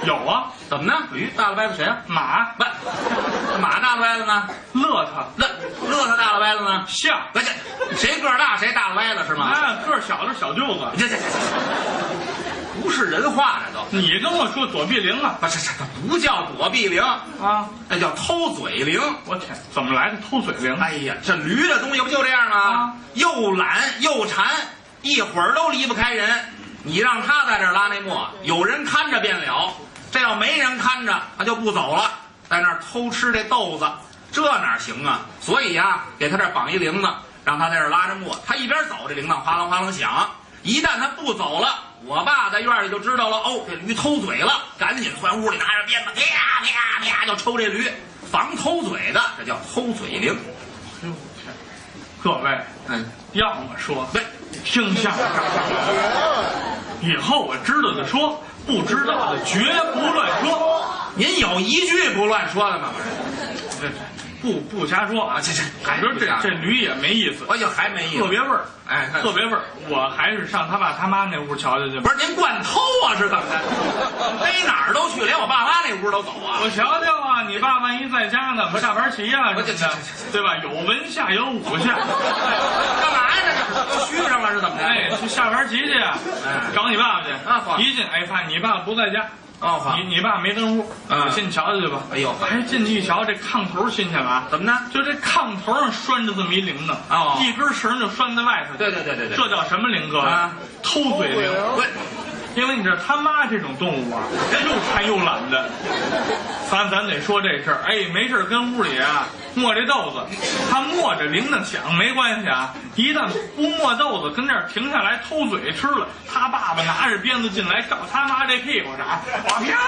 有啊， 怎么呢？驴大了歪子谁啊？ 马， 不，马大了歪子呢？ 骆驼， 骆驼大了歪子呢？ 象， 不是，谁个儿大谁大了歪子是吗？ 啊，个儿小的小舅子， 这不是人话这都。 你跟我说躲避铃啊？ 不是，这不叫躲避铃啊， 那叫偷嘴铃。 我天，怎么来的偷嘴铃？ 哎呀，这驴的东西不就这样吗？ 啊， 又懒又馋，一会儿都离不开人。你让他在这儿拉那磨，有人看着便了。这要没人看着，他就不走了，在那儿偷吃这豆子，这哪行啊？所以啊，给他这儿绑一铃铛，让他在这儿拉着磨。他一边走，这铃铛哗啷哗啷响。一旦他不走了，我爸在院里就知道了。哦，这驴偷嘴了，赶紧窜屋里拿着鞭子，啪啪啪就抽这驴，防偷嘴的，这叫偷嘴铃。 哎呦天！各位，要么说，听相声，以后我知道的说，不知道的绝不乱说。 您有一句不乱说的吗？ 不瞎说啊！我说这驴也没意思， 我就还没意思， 特别味儿， 哎， 特别味儿。我还是上他爸他妈那屋瞧瞧去。 不是您惯偷啊？是怎么的？飞哪儿都去，连我爸妈那屋都走啊！ 我瞧瞧啊，你爸万一在家呢，下盘棋呀，对吧？有文下有武下， 干嘛呀？这是虚上了是怎么的？ 哎，去下盘棋去，找你爸爸去。 啊， 一进，哎，发现你爸爸不在家。 哦， 你爸没登屋，我进去瞧瞧去吧。 哎呦， 哎，进去一瞧，这炕头新鲜了， 怎么呢？ 就这炕头上拴着这么一铃铛， 哦， 一根绳就拴在外头。 对， 这叫什么铃？哥，偷嘴铃。因为你知道他妈这种动物啊，又馋又懒的。咱得说这事儿，哎，没事跟屋里啊磨这豆子，他磨着铃铛响没关系啊，一旦不磨豆子，跟这儿停下来偷嘴吃了，他爸爸拿着鞭子进来照他妈这屁股上，哇啪！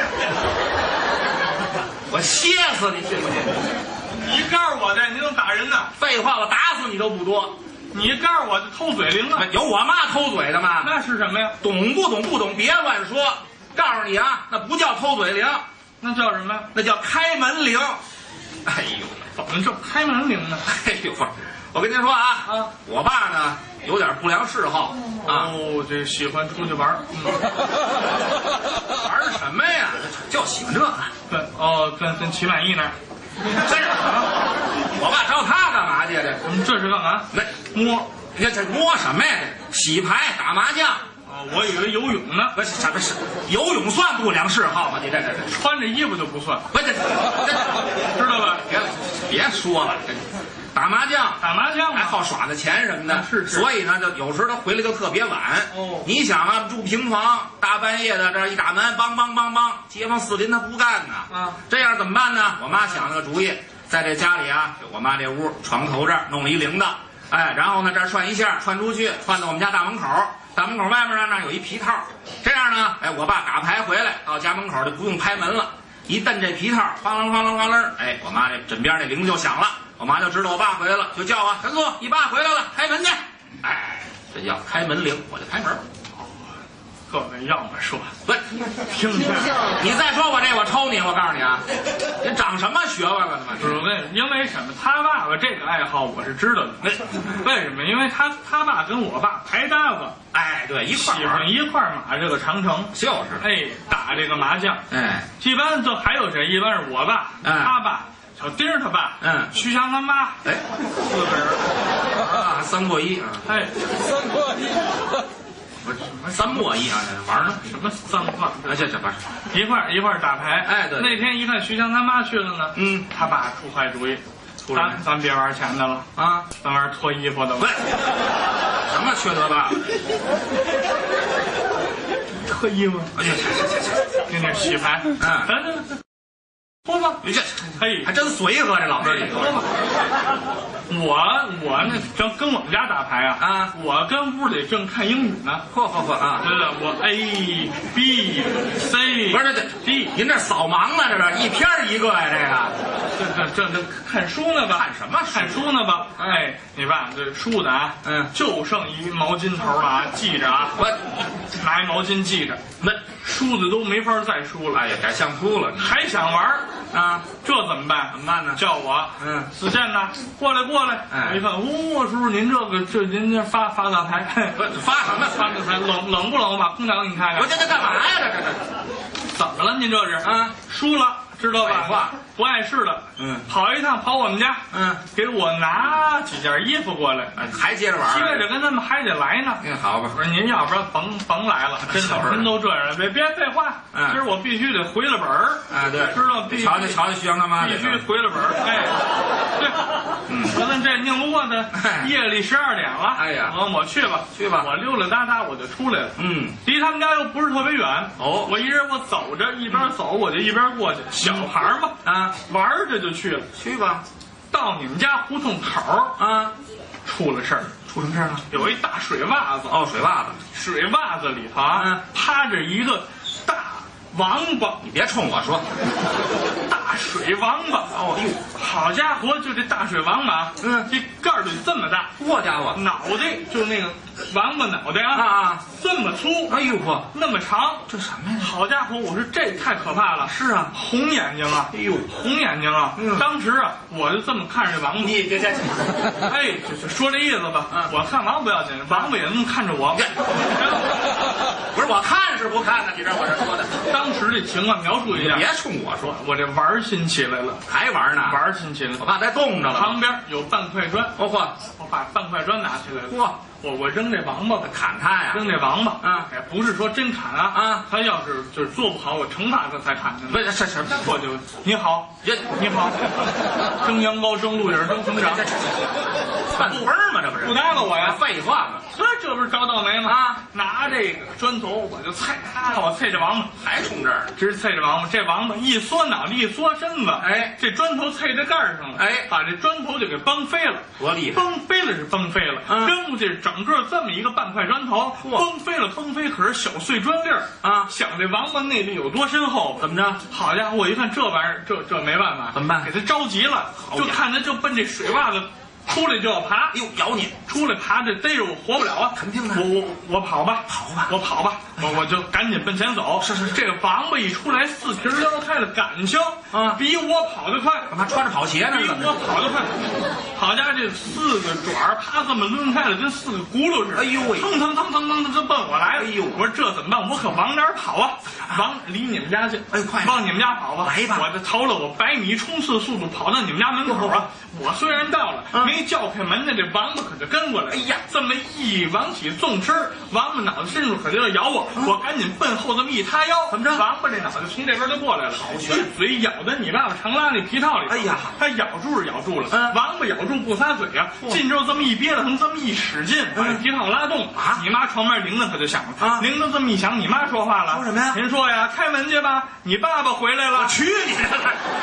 我歇死你信不信？ 你告诉我的，你能打人呢？ 废话，我打死你都不多。 你告诉我这偷嘴铃啊？ 有我妈偷嘴的吗？ 那是什么呀？ 懂不懂？不懂别乱说。告诉你啊，那不叫偷嘴铃， 那叫什么？ 那叫开门铃。哎呦， 怎么叫开门铃呢？ 哎呦，我跟您说啊，我爸呢有点不良嗜好啊。 哦，这喜欢出去玩儿。 玩什么呀？就喜欢这个。 跟齐满意那儿。 这是我爸找他干嘛去？ 这是干嘛？摸。 你看这摸什么呀？洗牌打麻将。 我以为游泳呢。 不是，游泳算不良嗜好吗？你这穿着衣服就不算。 不是， 知道吧？ 别说了，打麻将还好耍的钱什么的。 是。 所以呢，就有时候他回来就特别晚。哦。你想啊，住平房，大半夜的这一打门，梆梆梆梆，街坊四邻他不干呢。啊。这样怎么办呢？我妈想了个主意，在这家里啊，我妈这屋床头这儿弄了一铃铛，哎，然后呢这儿串一下，串出去，串到我们家大门口。大门口外面呢有一皮套，这样呢，哎，我爸打牌回来到家门口就不用拍门了，一蹬这皮套，哗啷哗啷哗啷，哎，我妈这枕边那铃就响了，我妈就知道我爸回来了，就叫啊，陈哥，你爸回来了，开门去。哎，这叫开门铃，我就开门。 各位要么说， 不， 听听， 你再说我这我抽你，我告诉你啊，你长什么学问了呢？ 因为什么？他爸爸这个爱好我是知道的。为什么？因为他爸跟我爸牌搭子， 哎，对，一块喜欢一块马这个长城， 就是， 哎，打这个麻将， 哎， 一般就还有谁？一般是我爸，他爸。小丁他爸，徐强他妈， 哎，4个人啊，3过1啊， 哎 ，3过1。不是3过1啊，玩呢？ 什么3话？ 这不是一块打牌。 哎，对。 那天一看徐强他妈去了呢，他爸出坏主意，咱别玩钱的了啊，咱玩脱衣服的吧。 什么缺德吧？ 脱衣服？哎呀，那点洗牌，咱脱吧， 你这嘿， 还真随和，这老哥你脱吧。我那正跟我们家打牌啊，我跟屋里正看英语呢。 嚯啊！ 对了，我 A B C 不是这 D， 您这扫盲呢？这是一篇一个呀？ 这看书呢吧？ 看什么？ 看书呢吧？哎，你爸这书的啊，就剩一毛巾头了啊，系着啊，我拿一毛巾系着，那梳子都没法再梳了， 哎呀，改相扑了， 还想玩啊？这怎么办？ 怎么办呢？ 叫我子健呐，过来。我一看，叔叔您这您这发大牌， 发什么？ 发大牌，冷不冷？我把空调给你开开。 我这干嘛呀？这怎么了？您这是啊？输了，知道吧？ 废话， 不碍事的。跑一趟跑我们家，给我拿几件衣服过来。 还接着玩？ 接着跟他们还得来呢。 好吧。 我说您要不然甭来了，真的，您都这样了，别废话。今儿我必须得回了本儿。 对， 知道必须。 瞧瞧徐阳他妈， 必须回了本儿。哎，对，说咱这拧不过的，夜里12点了。 哎呀， 我去吧， 去吧。 我溜溜达达我就出来了。离他们家又不是特别远。我一人我走着，一边走我就一边过去。小孩嘛，玩着就去了。 去吧， 到你们家胡同口出了事儿。 出什么事儿了？ 有一大水洼子。 水洼子。 水洼子里头趴着一个大王八。 你别冲我说。 大水王八。好家伙，就这大水王八，这盖儿得这么大。 我家伙， 脑袋就那个王八脑袋这么粗。 哎呦嚯， 那么长。 这什么呀？ 好家伙，我说这太可怕了。 是啊， 红眼睛啊。 哎呦， 红眼睛啊。当时我就这么看着这王八。 你别哎，就说这意思吧。我看王八不要紧，王八也那么看着我。 不是我看是不看呢？你让我这说的。 当时这情况描述一下。 别冲我说， 我这玩心起来了。 还玩呢？ 玩心起来了。 我怕再冻着了。 旁边有半块砖。 我把半块砖拿起来了。我扔这王八， 砍他呀！ 扔这王八不是说真砍他要是就是做不好，我惩罚他才砍他。 不是什么？ 我就你好，你好，蒸羊羔，蒸鹿眼，蒸熊掌， 犯分吗？这不是不搭理我呀？ 废话嘛！ 这不是找倒霉吗？拿这个砖头我就啐我啐这王八， 还冲这儿， 直啐这王八。这王八一缩脑袋，一缩身子，这砖头啐在盖上了，把这砖头就给崩飞了。 多厉害！ 崩飞了是崩飞了，扔过去整个这么一个半块砖头，崩飞了，崩飞可是小碎砖粒儿想这王八内力有多深厚？ 怎么着？ 好家伙，我一看这玩意儿，这没办法， 怎么办？ 给他着急了，就看他就奔这水洼子出来就要爬。 哟，咬你！ 出来爬这逮着我活不了啊！ 肯定的。 我跑吧，我就赶紧奔前走。 是。 这个王八一出来，四蹄撩开了，感情比我跑得快。 干嘛穿着跑鞋呢？ 比我跑得快。好家伙，这4个爪啪这么抡开了，跟4个轱辘似的。哎呦喂！腾就奔我来了。哎呦！我说这怎么办？我可往哪儿跑啊？往离你们家去。 快！ 往你们家跑吧。 来吧！ 我这投了我100米冲刺速度跑到你们家门口啊！我虽然到了，没叫开门呢，这王八可就跟过来。哎呀，这么一往起纵吃，王八脑袋伸出可就要咬我，我赶紧奔后这么一塌腰，怎么着？王八这脑袋从这边就过来了，一嘴咬在你爸爸常拉那皮套里。哎呀，他咬住了，王八咬住不撒嘴啊，进之后这么一憋了，这么一使劲，把这皮套拉动啊！你妈床边铃铛可就响了，铃铛这么一响，你妈说话了， 说什么呀？ 您说呀，开门去吧，你爸爸回来了。 我去你的！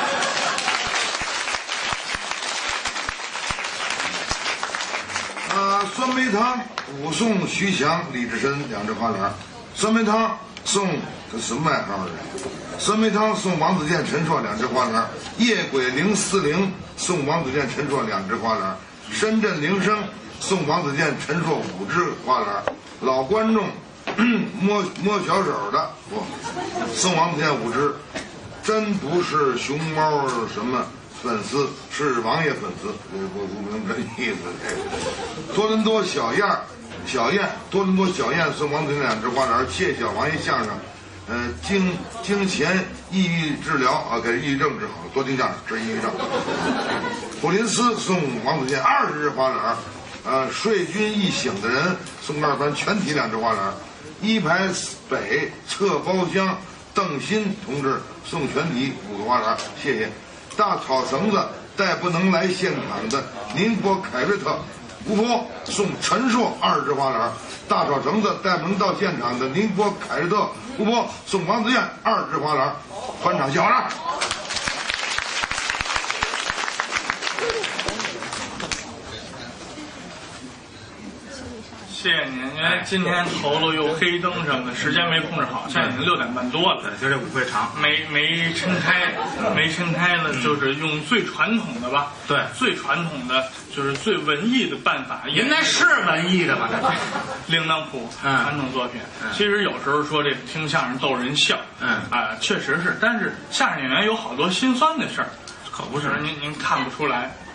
酸梅汤5送徐强、李志深2只花篮，酸梅汤送这什么外号的？酸梅汤送王子健、陈硕2只花篮，夜鬼040送王子健、陈硕2只花篮，深圳铃声送王子健、陈硕5只花篮，老观众摸小手的送王子健5只，真不是熊猫什么粉丝，是王爷粉丝，我不明白这意思。多伦多小燕，多伦多小燕送王子健2只花篮，谢小王爷相声，经前抑郁治疗给抑郁症治好了，多听相声治抑郁症。普林斯送王子健20只花篮，睡君一醒的人送2班全体2只花篮，一排北侧包厢邓鑫同志送全体5个花篮，谢谢。大草绳子带不能来现场的宁波凯瑞特吴波送陈硕20只花篮，大草绳子带不能到现场的宁波凯瑞特吴波送王子健20只花篮，欢场笑了。 谢谢您，因为今天头了又黑灯什么的，时间没控制好，现在已经6点半多了。 就这舞会长， 没抻开了，就是用最传统的吧。 对， 最传统的就是最文艺的办法。 应该是文艺的吧？ 铃铛谱，传统作品。其实有时候说这听相声逗人笑，确实是，但是相声演员有好多心酸的事儿， 可不是。 您看不出来。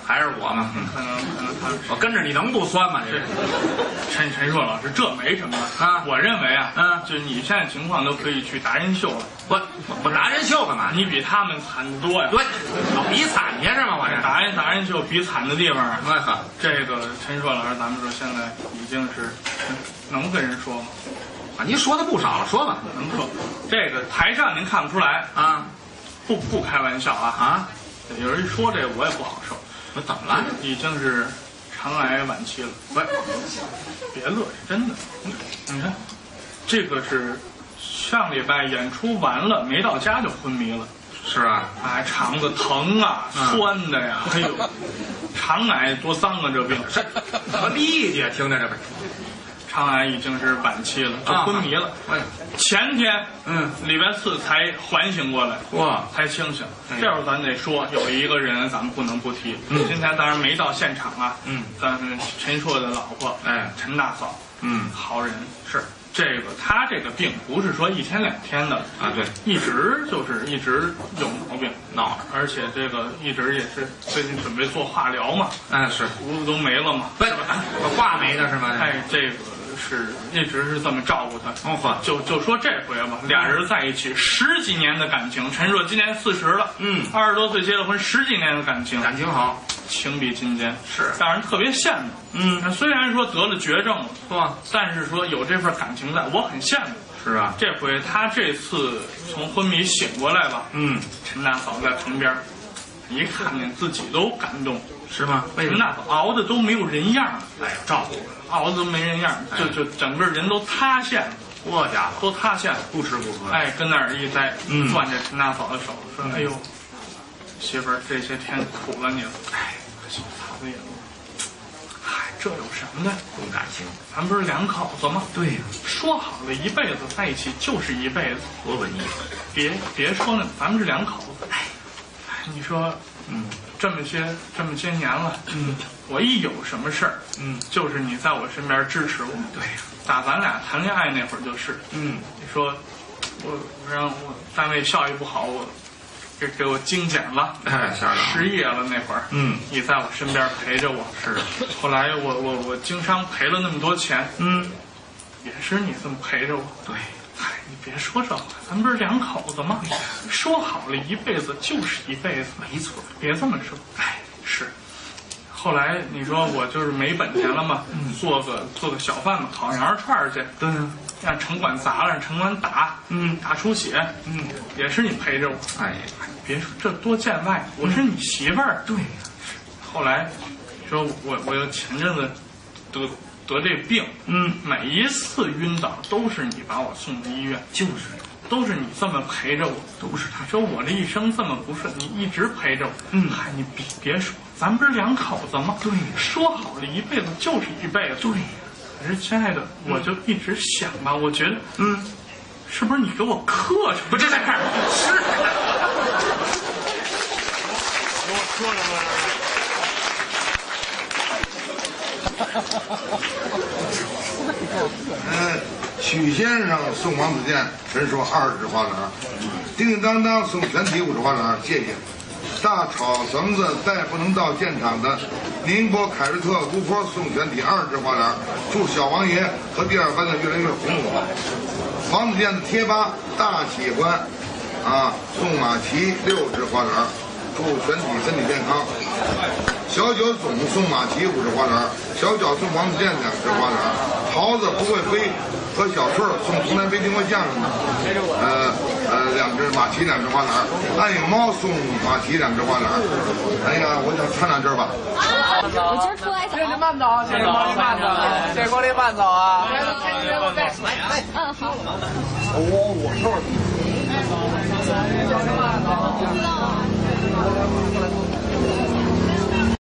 还是我吗？ 可能他我跟着你能不酸吗？这陈硕老师，这没什么啊。 我认为啊，就你现在情况都可以去达人秀了。 我达人秀干嘛？ 你比他们惨得多呀！ 对，比惨去是吗？我这达人秀比惨的地方啊， 哎呵， 这个陈硕老师，咱们说现在已经是能跟人说吗？ 啊，您说的不少了，说吧。 能说。这个台上您看不出来啊， 不开玩笑啊。有人一说这个我也不好受。 我怎么了？ 已经是肠癌晚期了。喂，别乐，是真的。你看，这个是上礼拜演出完了，没到家就昏迷了。 是啊， 哎，肠子疼啊，酸的呀，哎呦，肠癌多脏啊，这病什么理解？听着这边， 肠癌已经是晚期了，就昏迷了。前天，礼拜4才缓醒过来， 哇， 才清醒。这会儿咱得说，有一个人咱们不能不提。今天当然没到现场啊。咱们陈硕的老婆，陈大嫂，好人是。他这个病不是说1天2天的啊，对， 一直有毛病闹着，而且这个一直也是最近准备做化疗嘛， 是胡子都没了嘛， 对，化没的是吗？ 这个是一直是这么照顾他。就说这回吧，俩人在一起10几年的感情，陈硕今年40了，20多岁结了婚，10几年的感情好，情比金坚，是让人特别羡慕。虽然说得了绝症了，是吧？但是说有这份感情在，我很羡慕。是啊，这回他这次从昏迷醒过来吧，陈大嫂在旁边，一看见自己都感动，是吗？陈大嫂熬的都没有人样了，照顾熬的都没人样，就整个人都塌陷了。我家伙，都塌陷了，不吃不喝，跟那儿一待，攥着陈大嫂的手说：“哎呦，媳妇儿，这些天苦了你了，可惜擦泪了。这有什么呢？重感情，咱不是2口子吗？对呀，说好了一辈子在一起就是一辈子，多文艺。别说呢，咱们是2口子。你说，这么些年了，我一有什么事儿，就是你在我身边支持我。对呀，打咱俩谈恋爱那会儿就是，你说我让我单位效益不好，我给我精简了，失业了那会儿，你在我身边陪着我。是，后来我经商赔了那么多钱，也是你这么陪着我。对，你别说这话，咱们不是2口子吗？说好了一辈子就是一辈子，没错，别这么说。是。后来你说我就是没本钱了嘛，做个小贩子，烤羊肉串去，对，让城管砸了，让城管打，打出血，也是你陪着我。别说这多见外，我是你媳妇儿。对呀。后来说我又前阵子得这病，每一次晕倒都是你把我送进医院，都是你这么陪着我，都是他。说我这一生这么不顺，你一直陪着我。你别说，咱们不是2口子吗？对，说好了一辈子就是一辈子。对，可是亲爱的，我就一直想吧，我觉得，是不是你给我克上？不，这在这儿是。给我磕上了。 许先生送王子健，陈硕20支花篮，叮叮当当送全体50花篮，谢谢。大草绳子再不能到现场的宁波凯瑞特乌坡送全体20支花篮，祝小王爷和第2班的越来越红火。王子健的贴吧大喜欢送马奇6支花篮，祝全体身体健康。小九总送马奇50支花篮，小脚送王子健2支花篮，桃子不会飞和小顺送从来没听过相声的马奇2支花篮，暗影猫送马奇2支花篮。我想唱2支吧。 我今儿出来早。 谢谢慢走，谢谢光临慢走，谢谢光临慢走啊。 好。 我说。 知道啊。